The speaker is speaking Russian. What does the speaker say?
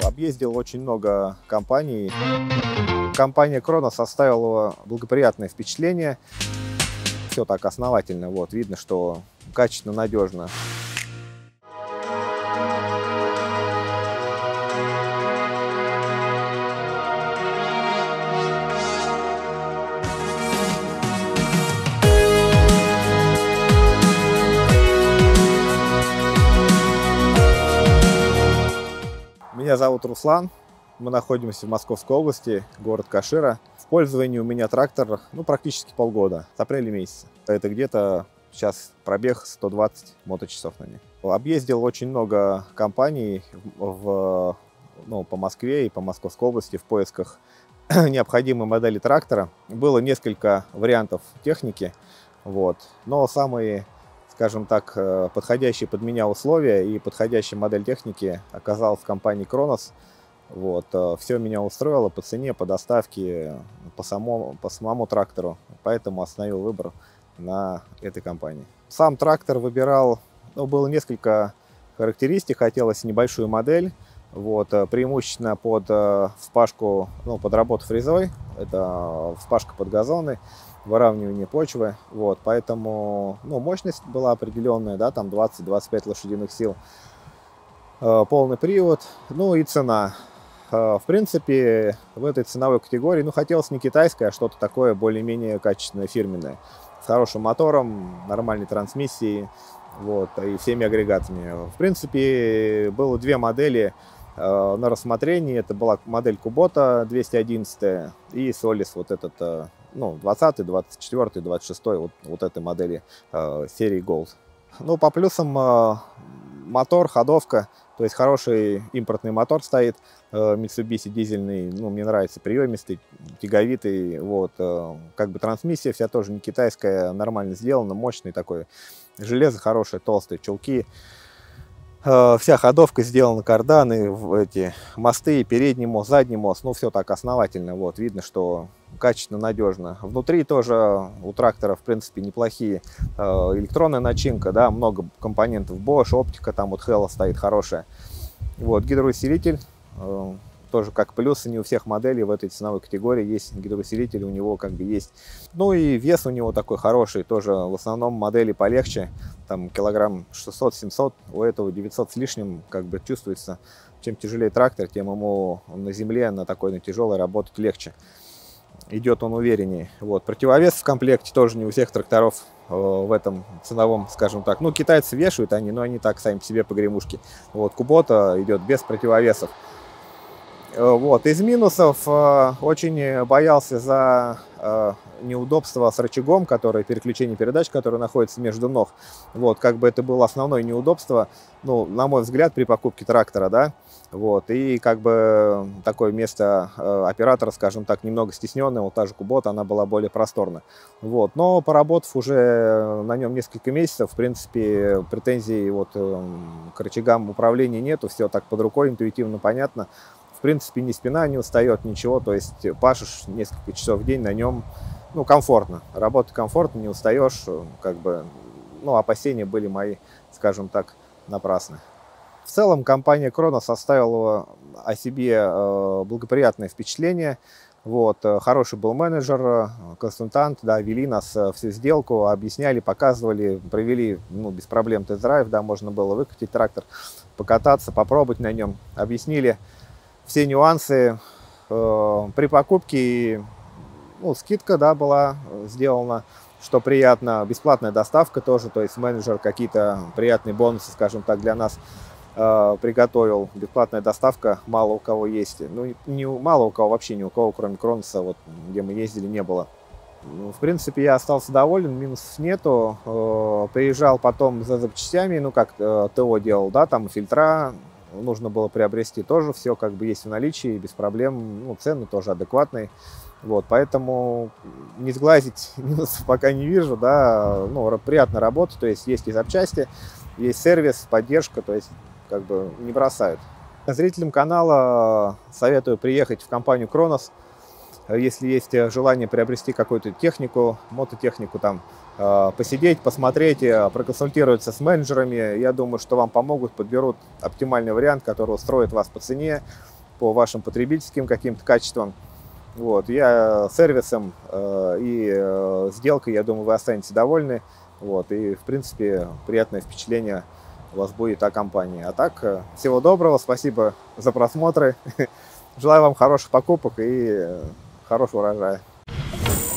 Объездил очень много компаний. Компания Кронос оставила благоприятное впечатление. Все так основательно, вот, видно, что качественно, надежно. Меня зовут Руслан, мы находимся в Московской области, город Кашира. В пользовании у меня трактор практически полгода, с апреля месяца. Это где-то сейчас пробег 120 моточасов на ней. Объездил очень много компаний по Москве и по Московской области в поисках необходимой модели трактора. Было несколько вариантов техники, но самые, скажем так, подходящие под меня условия и подходящая модель техники оказалась в компании Кронос. Все меня устроило по цене, по доставке, по самому трактору, поэтому остановил выбор на этой компании. Сам трактор выбирал, было несколько характеристик, хотелось небольшую модель, преимущественно под вспашку, под работу фрезой, это вспашка под газоны, выравнивание почвы, поэтому мощность была определенная, там 20-25 лошадиных сил, полный привод, и цена. В принципе, в этой ценовой категории, хотелось не китайское, а что-то такое более-менее качественное, фирменное, с хорошим мотором, нормальной трансмиссией, и всеми агрегатами. В принципе, было две модели на рассмотрении. Это была модель Kubota 211 и Solis, 20, 24, 26, этой модели серии Gold. По плюсам мотор, ходовка, то есть хороший импортный мотор стоит, Mitsubishi дизельный, мне нравится, приемистый, тяговитый, трансмиссия вся тоже не китайская, нормально сделана, мощный такой, железо хорошее, толстые чулки. Вся ходовка сделана, карданы, эти мосты, передний мост, задний мост, все так основательно, видно, что качественно, надежно. Внутри тоже у трактора, в принципе, неплохие, электронная начинка, много компонентов, Bosch, оптика, там Hella стоит хорошая. Гидроусилитель, тоже как плюсы, не у всех моделей в этой ценовой категории есть гидроусилитель, у него есть. И вес у него такой хороший, тоже в основном модели полегче, там килограмм 600-700, у этого 900 с лишним, чувствуется. Чем тяжелее трактор, тем ему на земле, на тяжелой работать легче. Идет он увереннее. Противовес в комплекте тоже не у всех тракторов в этом ценовом, скажем так. Китайцы вешают они, но они так сами по себе погремушки. Kubota идет без противовесов. Из минусов очень боялся за неудобство с рычагом, переключение передач, который находится между ног. Это было основное неудобство, на мой взгляд, при покупке трактора, и такое место оператора, скажем так, немного стесненное, та же Kubota, она была более просторна. Но поработав уже на нем несколько месяцев, в принципе, претензий к рычагам управления нету, все так под рукой, интуитивно понятно. В принципе, ни спина не устает, ничего, то есть пашешь несколько часов в день на нем, комфортно, работать комфортно, не устаешь, опасения были мои, скажем так, напрасны. В целом, компания Кронос оставила о себе благоприятное впечатление, хороший был менеджер, консультант, вели нас всю сделку, объясняли, показывали, провели, без проблем тест-драйв, можно было выкатить трактор, покататься, попробовать на нем, объяснили все нюансы. При покупке скидка была сделана, что приятно, бесплатная доставка тоже, то есть менеджер какие-то приятные бонусы, скажем так, для нас приготовил. Бесплатная доставка мало у кого есть, мало у кого, вообще ни у кого, кроме Кроноса, где мы ездили, не было. В принципе, я остался доволен, минусов нету. Приезжал потом за запчастями, ТО делал, там фильтра нужно было приобрести, тоже все есть в наличии, без проблем, цены тоже адекватные. Поэтому не сглазить минусов пока не вижу, приятно работать, то есть и запчасти, есть сервис, поддержка, то есть не бросают. Зрителям канала советую приехать в компанию Кронос, если есть желание приобрести какую-то технику, мототехнику, посидеть, посмотреть, проконсультироваться с менеджерами. Я думаю, что вам помогут, подберут оптимальный вариант, который устроит вас по цене, по вашим потребительским каким-то качествам. Вот, я сервисом и сделкой, я думаю, вы останетесь довольны. Вот, и, в принципе, приятное впечатление у вас будет о компании. А так, всего доброго, спасибо за просмотры. Желаю вам хороших покупок и хорошего урожая.